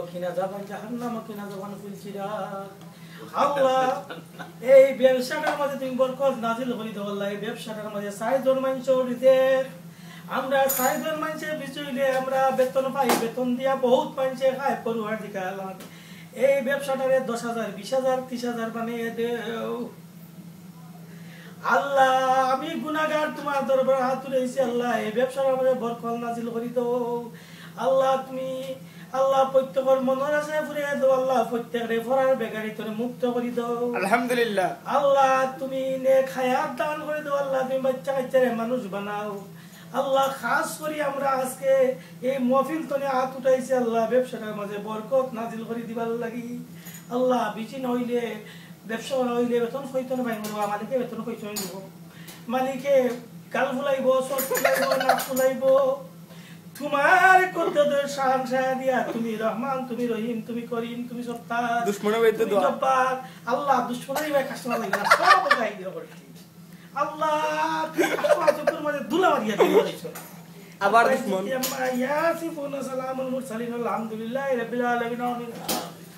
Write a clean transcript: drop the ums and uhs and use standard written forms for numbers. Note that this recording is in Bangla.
ওয়াকিনা যাবান জাহান্নাম ওয়াকিনা যাবান ফিল চিরাগ। আল্লাহ এই ব্যবসাটার মধ্যে তুমি বরকত নাজিল করে দাও আল্লাহ। এই ব্যবসাটার মধ্যে ৬০ জন মানুষ উঠে, আমরা ৬০ জন মানুষের বিচুইলে আমরা বেতন পাই, বেতন দিয়া বহুত মানুষে খায় পরওয়ারদিগার আল্লাহ। এই ব্যবসাটারে ১০,০০০ ২০,০০০ ৩০,০০০ বানিয়ে দেও আল্লাহ। আমি গুনাহগার তোমার দরবারে হাত তুলেছি আল্লাহ। এই ব্যবসাটার মধ্যে বরকত নাজিল করে দাও আল্লাহ। তুমি আল্লাহ প্রত্যেকের মনের আছে ফুরিয়ে দাও আল্লাহ। প্রত্যেকের ফরার বেকারি তোরে মুক্ত করে দাও আলহামদুলিল্লাহ আল্লাহ। তুমি নেক হায়াত দান করে দাও আল্লাহ। তুমি বাচ্চা কাচ্চারে মানুষ বানাও আল্লাহ। খাস করে আমরা আজকে এই মহফিল তনে হাত উঠাইছি আল্লাহ। ব্যবসাটার মাঝে বরকত নাজিল করে দিবার লাগি আল্লাহ। বিচিন হইলে ব্যবসা হইলে বেতন হইতো না ভাই, মালিকে বেতন হইতো দিব, মালিকে গাল ফুলাইব, চট ফুলাইব, নাক ফুলাইব। তোমার কদ্দর শান শাহ দিয়া তুমি রহমান, তুমি রহিম, তুমি করিম, তুমি সত্তার, দুশমনের বিরুদ্ধে তুমি দোয়া জব্বার আল্লাহ। দুশমনের ভাই কাস্টমার লাগে না, সব গাই দিয়া করছি আল্লাহ। কাস্টমার চোখের মাঝে ধুলা মারিয়া দিয়েছো আবার দুশমন। ইয়াসিফুন সালামুল মুরসালিন আলহামদুলিল্লাহি রাব্বিল আলামিন।